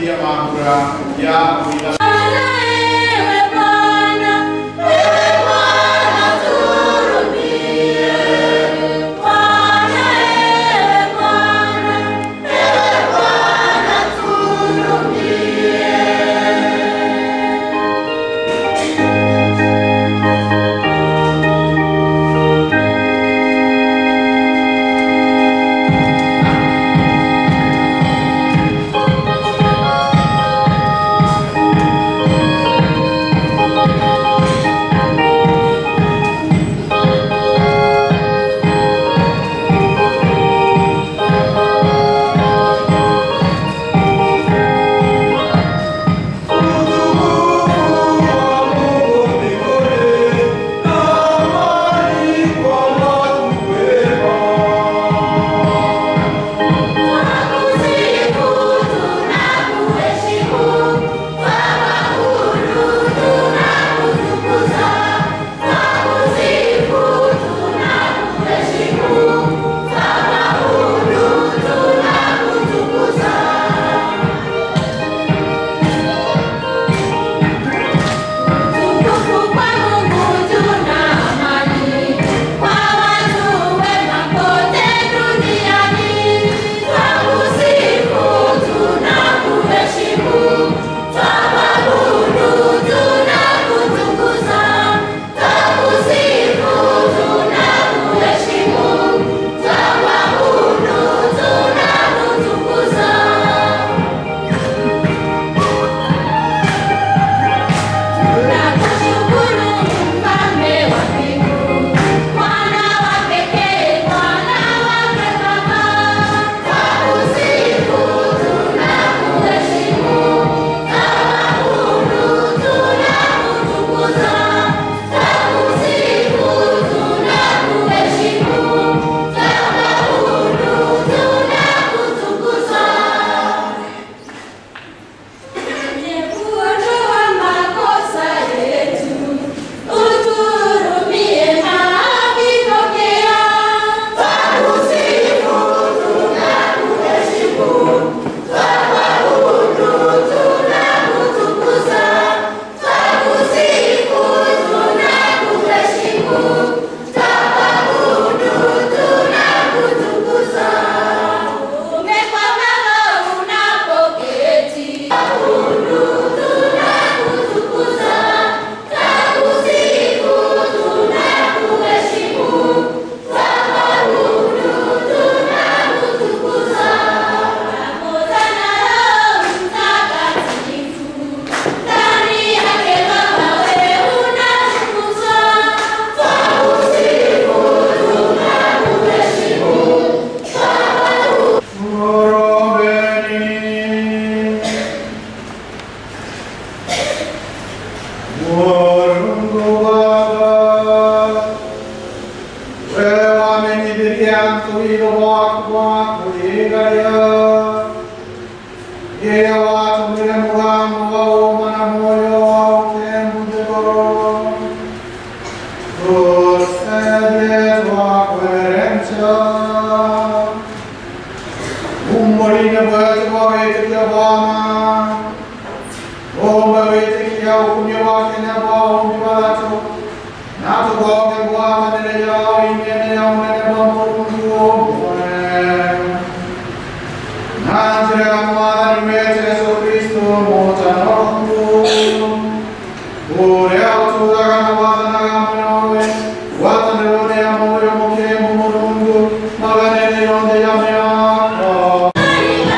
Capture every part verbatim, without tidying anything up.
ya mapura ya wila.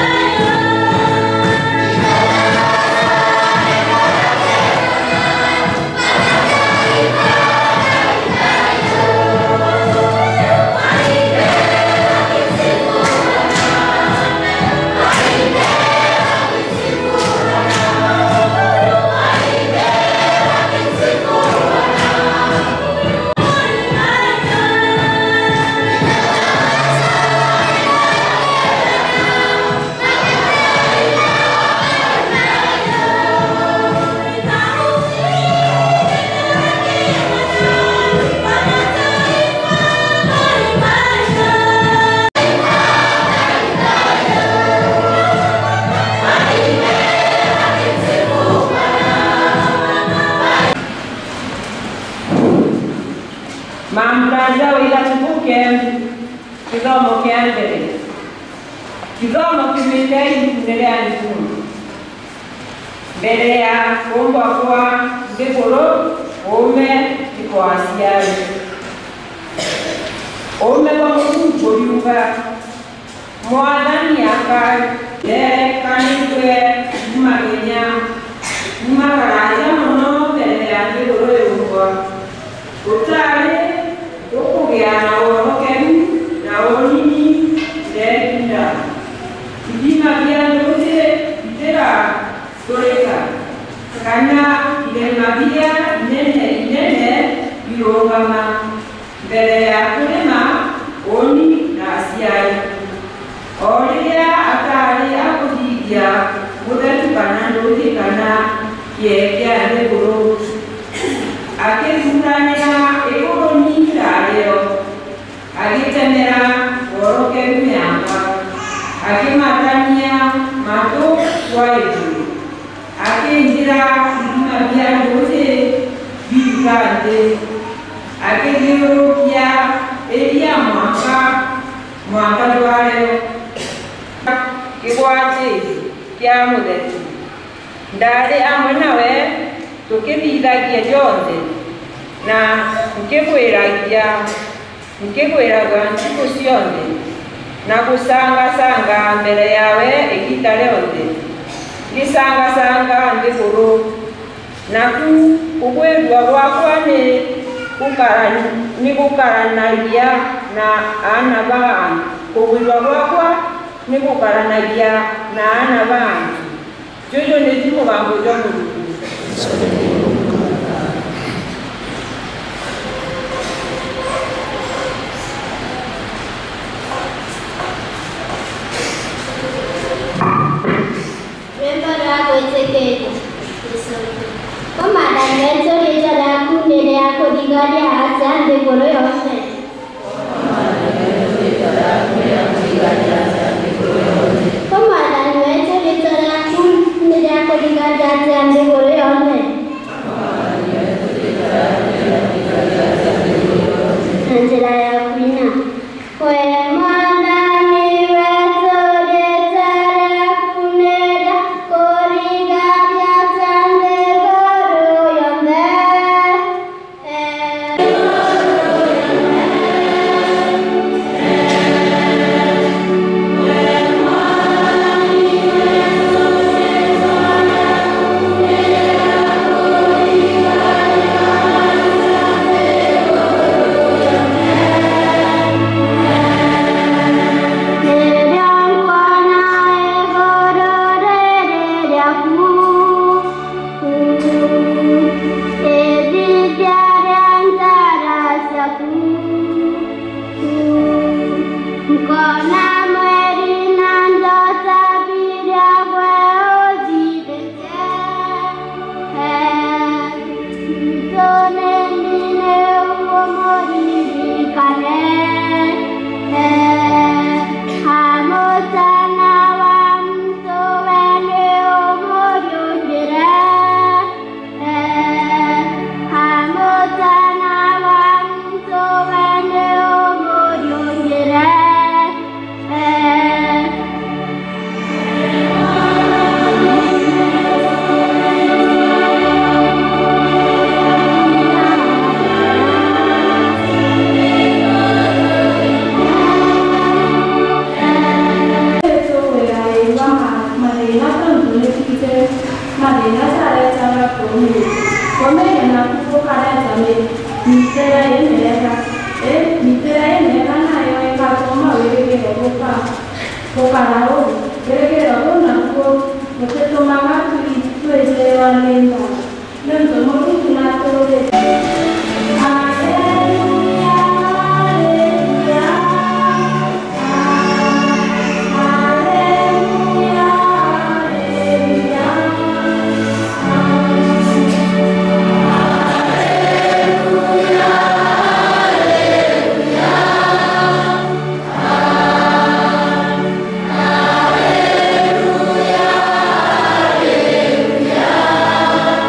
Thank you. Mwanza wila tubuke kizomo kiambele. Kizomo kimitei mbelea nikumu. Mbele ya kumbwa kwa ndekoro ome kiko asiari. Ome kwa mkungo yuga. Mwadani yaka lere kanikwe mmagenya. Mmagaraja mono mbele ya ndekoro yuga. Utare ukugea na orokeni na onini ndenda. Idima bia ndote itera toreka. Kanya ile mabia nene nene biongama mbele ya kulema oni na asiai. Olia atari akudidia muda tukana ndote kana yekea ndekoro. Akizunanya ekonomi leo, akitemera oroke miamba, akimatania mato waitu, akinjira mabia dote bikande, akidirokia elia mwaka mwaka dwale, kibwate kia mudeti, ndale amwenawe tukibithagia jonde na nkibwiragia nkibwiraga nsiku cionde na gusanga-sanga mbere yawe igita rionde ngisanga-sanga ndiguru naku kugwirwa gwakwa ni gukaranagia na ana bantu kugwirwa gwakwa ni gukaranagia na ana bantu jojo nitimugambo jomuluku. Komandannya itu dia aku nene aku tinggal di atas di pulau Yose. Komandannya itu dia aku nene aku tinggal di atas di pulau Yose. Anjela ya Pina. Kue mandani weso desara kuneda koriga dia sande goro yonde. Hallelujah.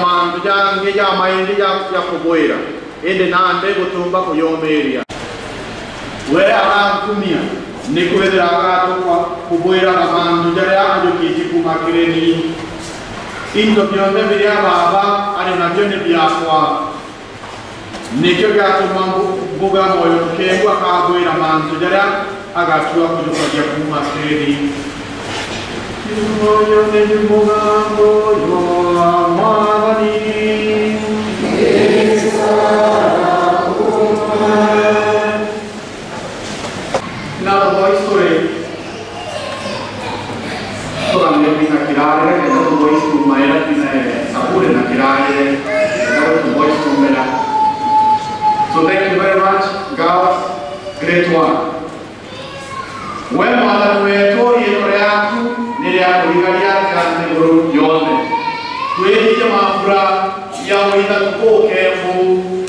mantu jange ja maindi ja ya kuboera ende nande gutumba kuyomeria we arankumia nikwethera agato kwa kuboera na mantu jare ajo kiti kumakireni into byonde biria baba ari nabyo ni byakwa nikyo gatuma mbuga moyo kengwa kaboera mantu jare agatua kujukaja kumakireni moyo ne mbuga moyo amani Now the voice story. So I'm going to kirare, and the voice to my life is a sapure na kirare, and the voice to Mela. So thank you very much, God, great one. When mother we told you react, Niria Rigaria can go yonder. Twenty Jamafra, Yawita Ko careful.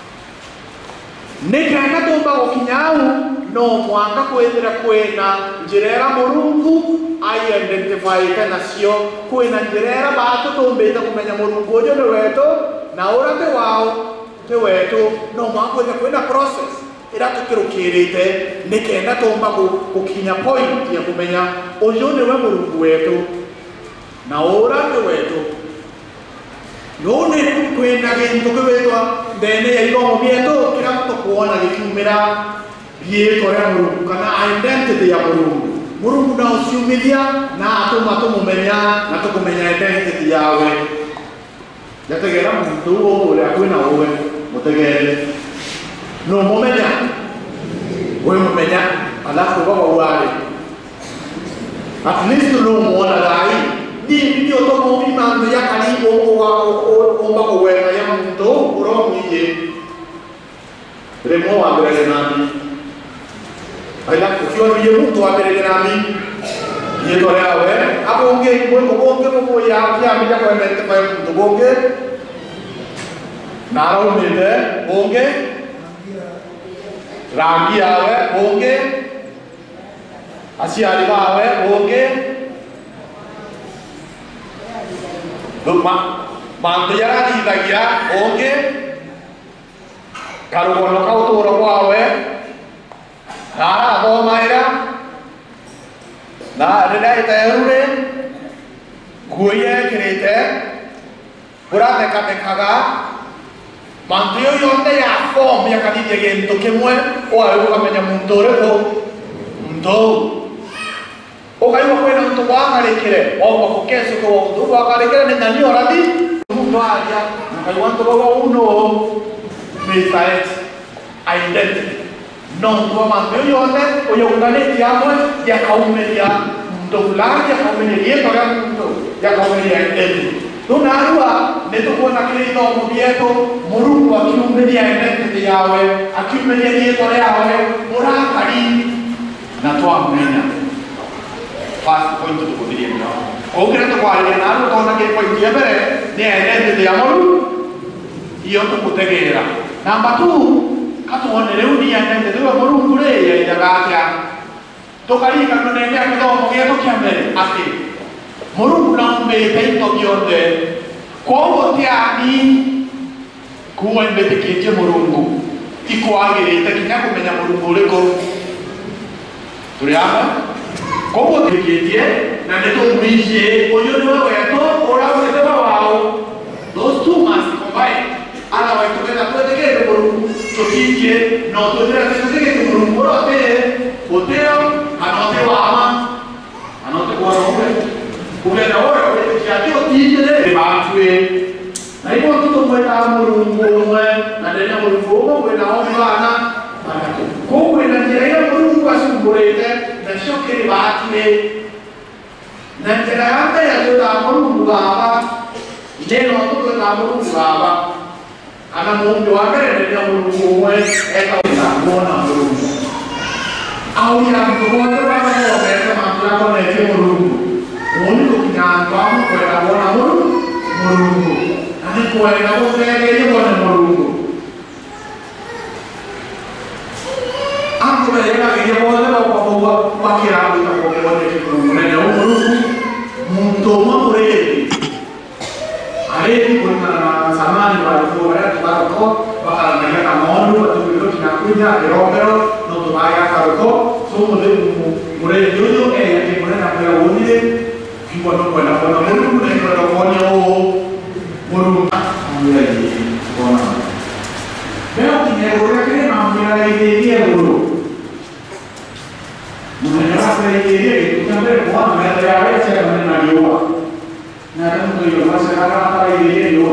Nekana tomba okinyau. No mwanga kwethera kwena njirera murungu ai identify kanasio kwena njirera batu tombeta kumenya murungu ojo ne weto na ora te wao te weto no mwanga kwena process ira tukirukirite nikenda tomba kukinya point ya kumenya ojo ne we murungu weto na ora te weto no ne kwena gento kwetwa ndene ya ibo mieto kira kuona gikumira Ye korea murungu kana identity ya murungu murungu na usiumilia na atuma tumumenya na tukumenya identity yawe yategera muntu wo ule akwina wowe mutegere no mumenya we mumenya alafu baba wale at least no muona dai ni ndio to mo imando ya kalibo wa omba ko wena ya muntu uro mije remo abere nami Aila ukiwa mwenye mtu wapeleke nami yetole awe hapo onge kwa bonge kwa ya pia mja kwa mente kwa mtu bonge naro mende bonge rangi awe bonge asia aliba awe bonge luma mandiyara di bagia bonge kalau kono kau tu orang awe Nah, apa maira? Nah, ada dah itu ni, gue kereta, pura mereka mereka, mantu yo yonde ya form ya kadi jadi untuk kemue, oh aku kan punya mundur itu, mundur. Oh kayu aku yang untuk apa kali kira, oh aku kesu kau untuk apa kali kira ni nani orang di, mundur aja, kayu untuk bawa uno, misalnya identity. Non tua mantu yo yonde, oh yo undane tiamo ya kau media. Doblar ya kau media para mundo ya kau media entende tu narua neto kuona kile ndo mubieto murungu akiumedia entende yawe akiumedia ni tole yawe mura kali na toa menya fast point tu kudia no o credo quale naru tona che poi ti avere ne entende ya muru io tu kutegera namba tu katuone le uni entende tu murungu le ya gatia Tokali kan nene aku tahu mungkin aku kiambil ati. Murung nang bete Tokyo de. Kau tiani kuan bete kerja murunggu. Iku agi kita kini aku menya murunggu leko. Turiapa? Kau bete kerja, nanti tu misi. Ojo dua itu orang kita bawa. Those two must combine. Anak waktu kita tu ada kerja murunggu. Kerja, no tu ada kerja murunggu apa? Hotel, anote wama, anote kwa robe. Kugenda ora kule kiatio tije de batwe. Na ipo tuto mweta murungu mwe, na denya murungu mwe kwenda ombi bana. Ko kwenda njira murungu asumburete, na shoke batwe. Na njira yake ya tuta murungu baba. Neno tuto na murungu baba. Ana mungu wake denya murungu mwe, eka kuona murungu. Au yang kedua tu apa tu? Mereka mampu kau naik murungu. Untuk dengan kamu kau nak buat murungu. Nanti kau nak buat lagi buat murungu. Aku mereka lagi buat apa apa buat pakai rambut apa buat lagi murungu. Mereka murungu. Untuk apa mereka? Ada Bayi kuna samani walikuwa tukaroko bakal mereka ngonu atau bilo kinakunya eromero noto baya karoko so mule mule jojo eh yang mule na pela woni kibo no kwa na kwa mule mule na konya o mulu mule ni kona beo kinero kile na mule ile ile mulu mule na pela ile ile tukambe kwa mele ya wewe kwa na yoa na kama ndio masalah apa ile yoa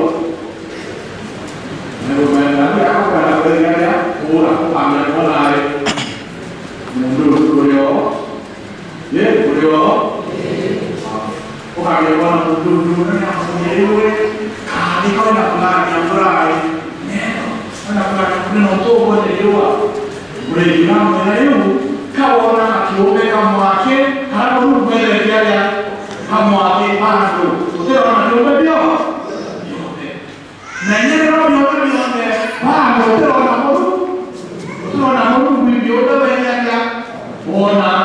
Nabi aku pada berkata, oh aku panggil mulai, mundur kuliah, ya kuliah, oh panggil mulai mundur mundur yang punya itu, kali kau nak mulai yang mulai, kau nak mulai kau nonton pun itu, boleh juga mulai itu, kau orang kau kamu akhir, kalau kamu boleh dia dia, kamu akhir mana tu, betul orang tu dia. Nanya orang yang orang yang wah, betul orang mau, betul orang mau video tu banyak ya, orang,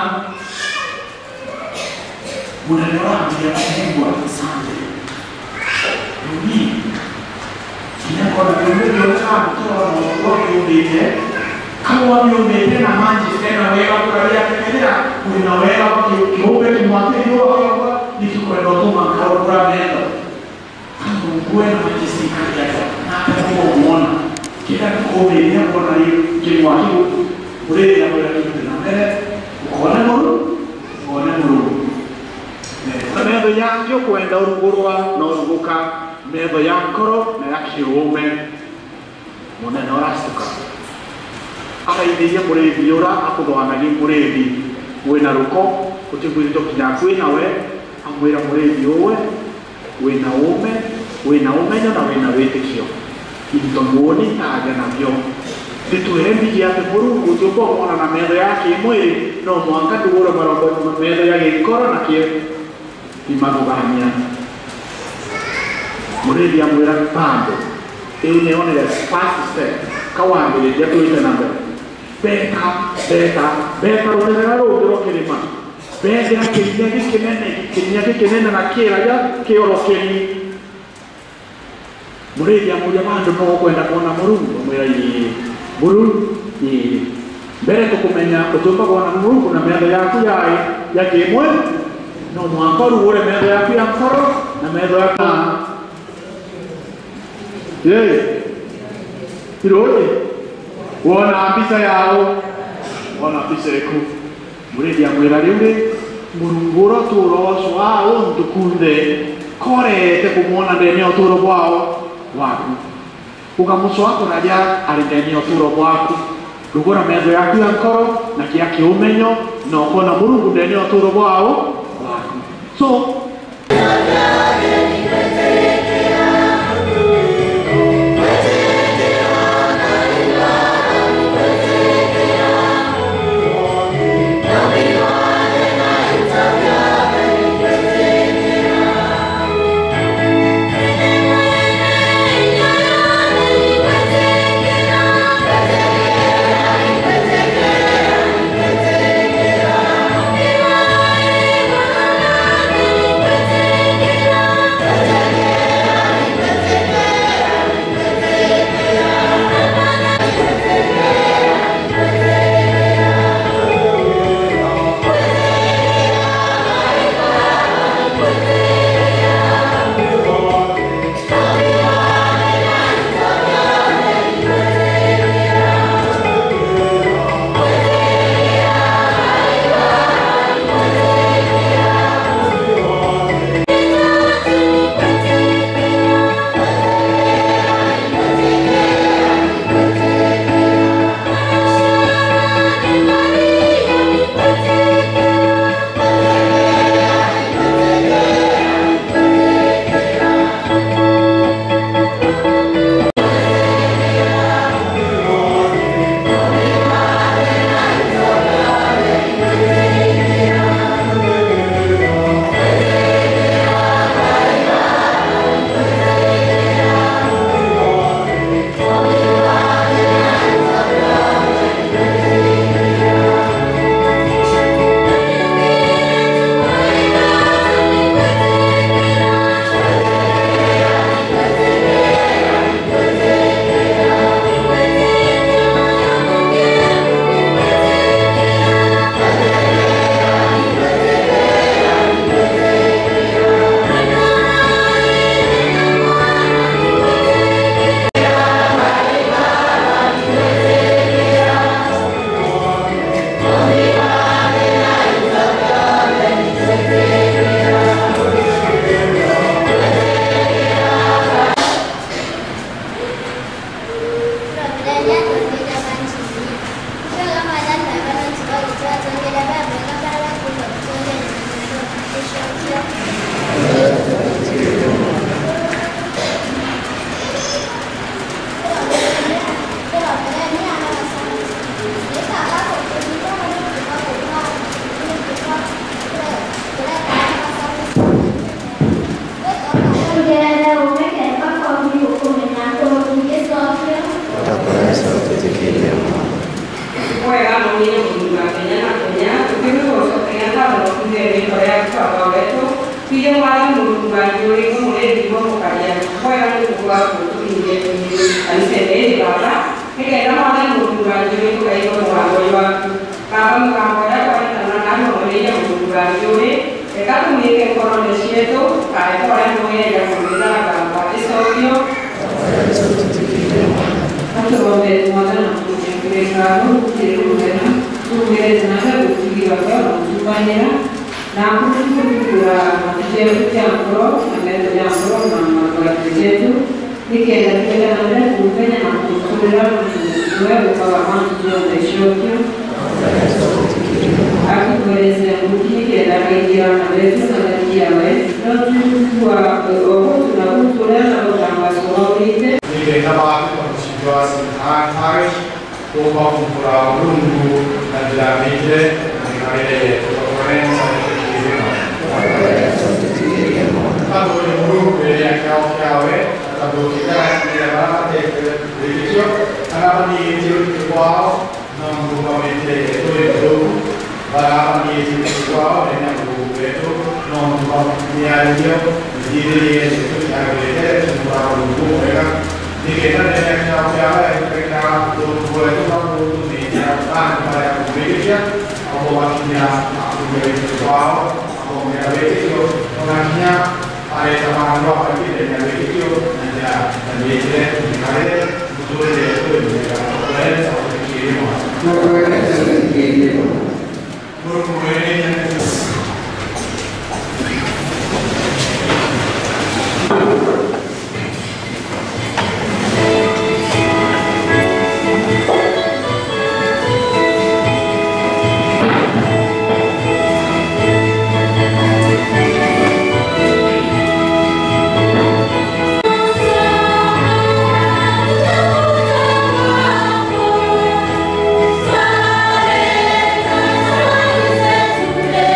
bukan orang yang buat sampai, ini, kita kalau video tu kan betul orang mau video dia, kalau video dia nama je, saya nawai apa kerja kerja, punya nawai apa kau boleh buat video apa, itu kalau tu mangkau kurang ni. Gue nama jisi kerja, nak aku mau kita kau ini aku nari jemuah itu, boleh dia boleh kita nak ada, kau nak mulu, kau nak mulu. Tapi ada yang jo kau yang daur gurua, daur buka, ada yang koro, ada kirume, mana noras tu kan. Apa ini dia boleh biora, aku doa lagi boleh di, gue naruko, aku cuba itu kinyakuin awe, aku ira boleh bioe, gue naume. Wena umenya na wena wetekio intongoni aga na vyo dituere miji yake Mungu tupo kuona na mendo yake mwili no mwanga tuura marombo mendo yake ikora na kie imagubania muredi ya mwira pando eune one le fast step kawambe ya tuita namba beta beta beta rotera ro ro kelima beta kinyaki kinene kinyaki kinene na kila ya kioro keni Muredi yang mulia mandu no kwenda kuona Mungu mwira yi bulu yi mbere tukumenya kutumba kuona Mungu na mendo yaku yai yake mwe no mwankoru ule mendo yaku ya mkoro na mendo yaku ye irode wona ambisa yao wona ambisa eku muredi yang mwira liure murunguro turo swa ondu kunde kore te kumona dene oturo kwao waku ukamuso wako raja alindeni oturo bwaku rugora mezo yaku ya nkoro na kia kiumenyo na okona Mungu ndeni oturo bwao waku so Let's aliseme baba heke kama wale mkubwa yule kwa hiyo kwa watu kama kama ya kwa nani nani wale mkubwa yule ekaku mike kono nesieto kai kwa ndio ya kumeza kwa hizo hiyo hapo wale mwana kujenga kujenga kuweza na kufikiria kwa kufanya na kufikiria matendo yako na ndio yako na mambo yetu nikienda kwenda na kufanya na kufikiria wewe kwa mambo ya shokio akuweza kufikiria idea na wetu na idea wewe ndio kwa na kutolewa na kutangaza wote ni kama kwa situation hali Rumah kumpulau rungu dan jalan mikir dengan ini orang saya fikir kalau yang buruk yang kau kau kalau kita tidak ada begitu kalau ni itu kuau nam rumah mikir itu itu kalau ni itu kuau dengan buruk itu nam rumah mikir dia jadi itu yang berbeda semua buruk mereka di kita dengan kau kau mereka dua itu kamu untuk dijelaskan kepada publik ya, apa maksudnya aku beri soal, apa mengambil itu, maksudnya ada sama orang lagi dengan itu, nanti dan dia ada betul dia itu mereka boleh sampai kiri mana. Boleh sampai kiri. Boleh yang Today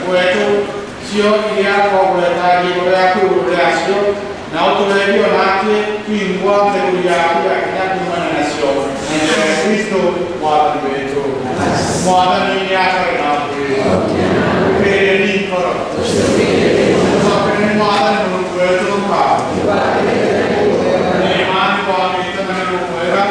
wetu sio ile kwa kuletaji kwa kureasio na utumelio nake kuingwa mbele ya kila kitu na nasio na Kristo Bwana wetu Bwana ni yako na wewe ni koro kwa Bwana ni wetu kwa ni imani kwa Kristo na kuweka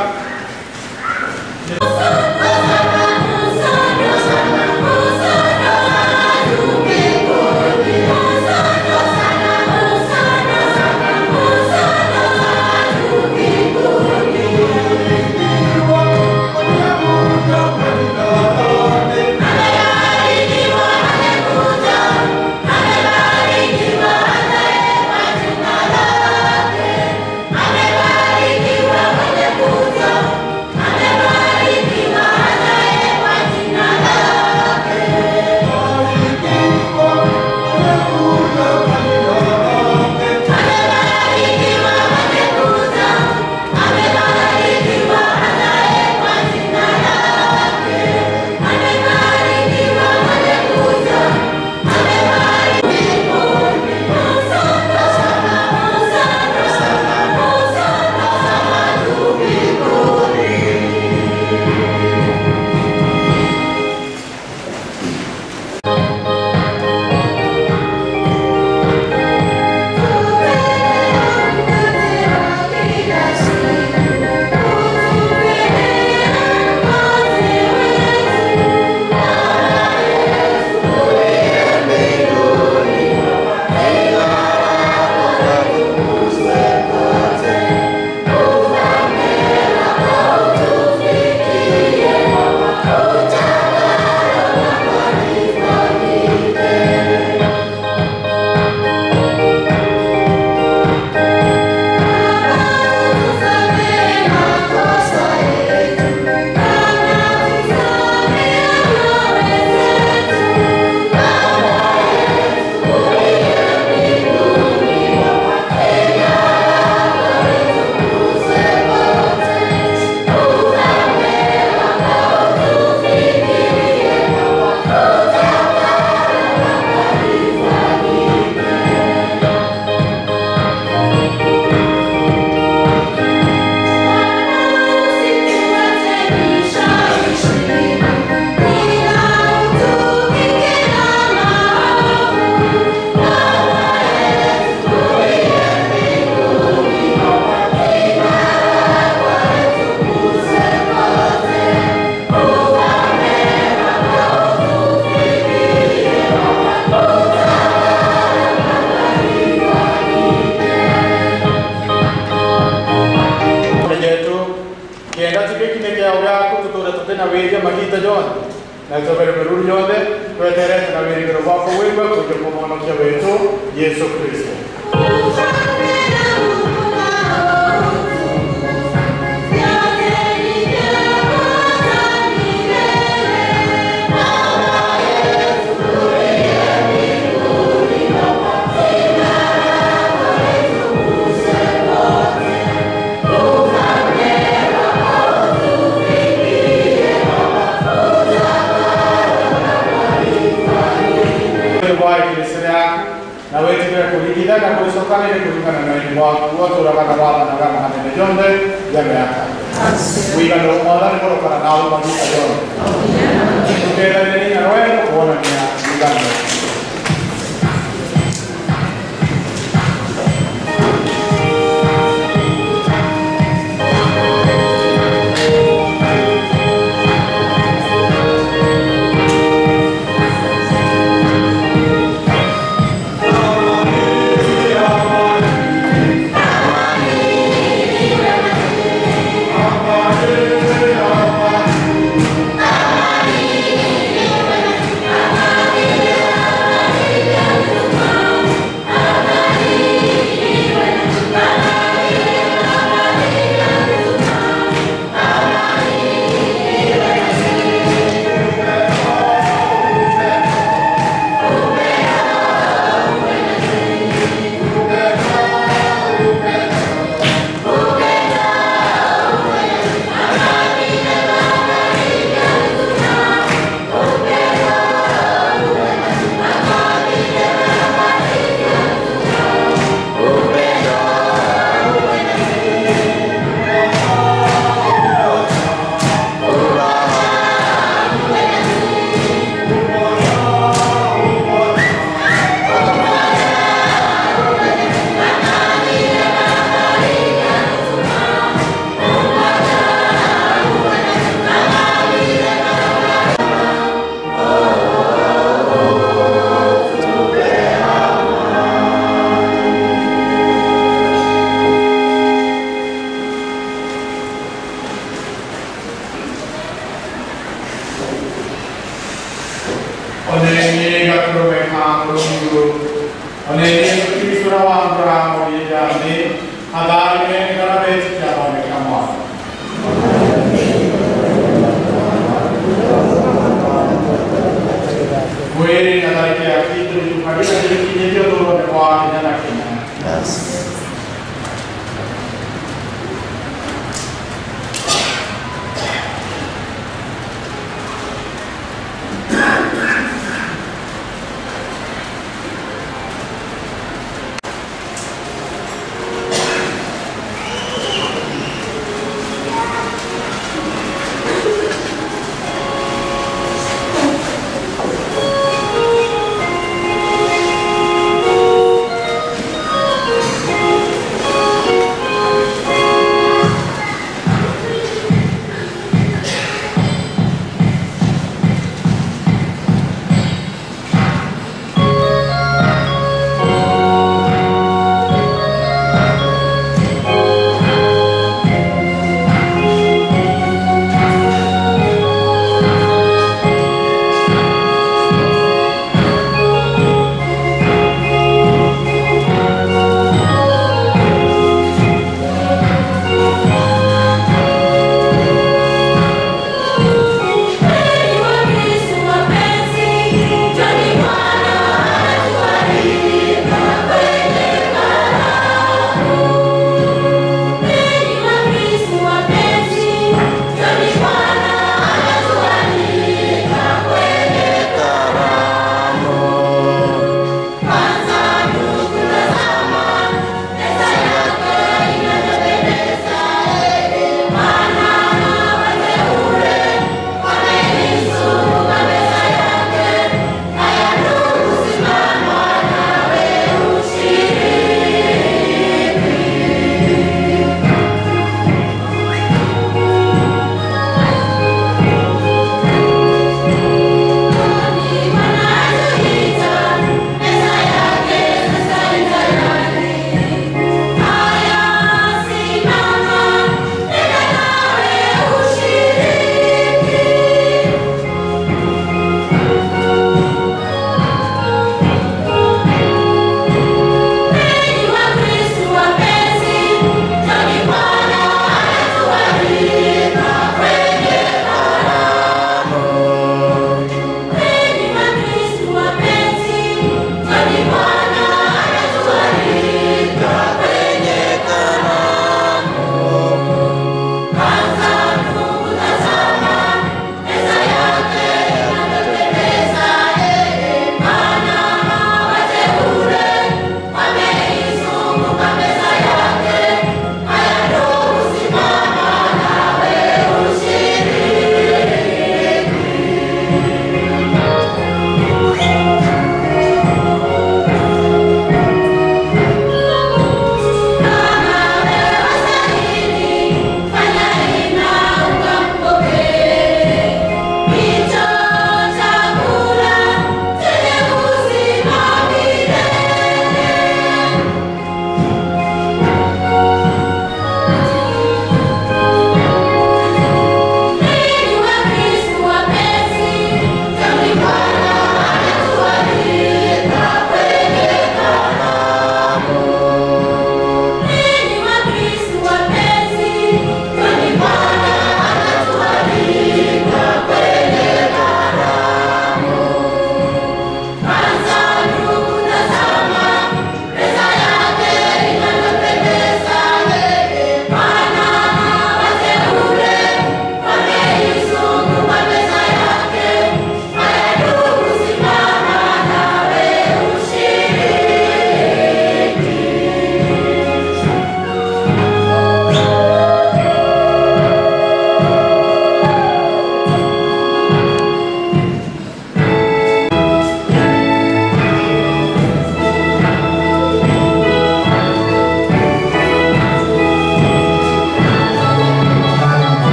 Yesu Kristo. Na wewe tena kulikida na kusoka ile kulikana na ni watu watu wanataka baba na kama hana jonde yameaka. Wiga ndo mwana ni kwa kana nao kwa hiyo jonde. Tukenda ni na wewe kuona ni Uganda. Amani, akro me kangro miu ane ni kiri surawan ramo ye jane adai me kara bech jama me kama Gueri nadar ke akhi to ju khadi na je ki je to ne kwa ne na ke yes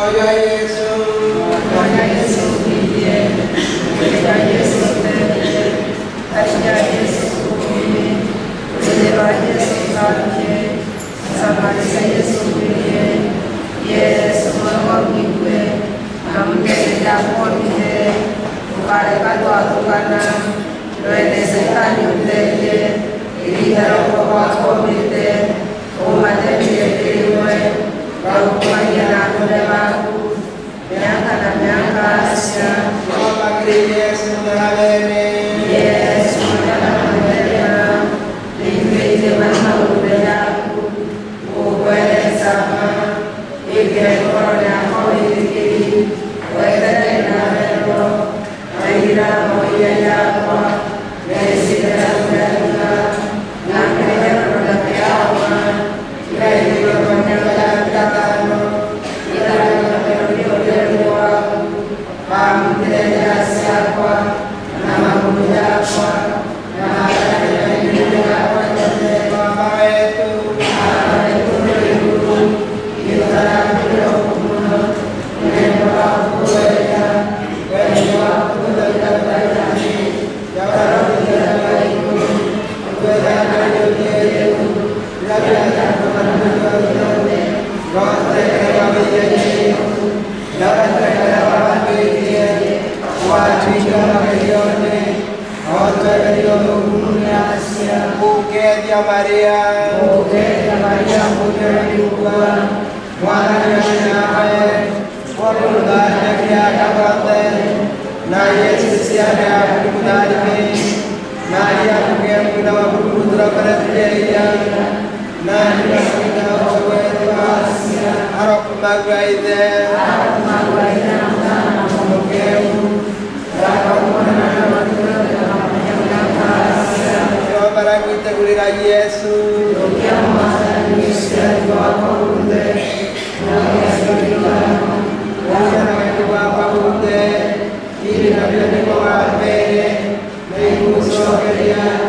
Ini nabi nabi kau ada, nabi musuh kalian.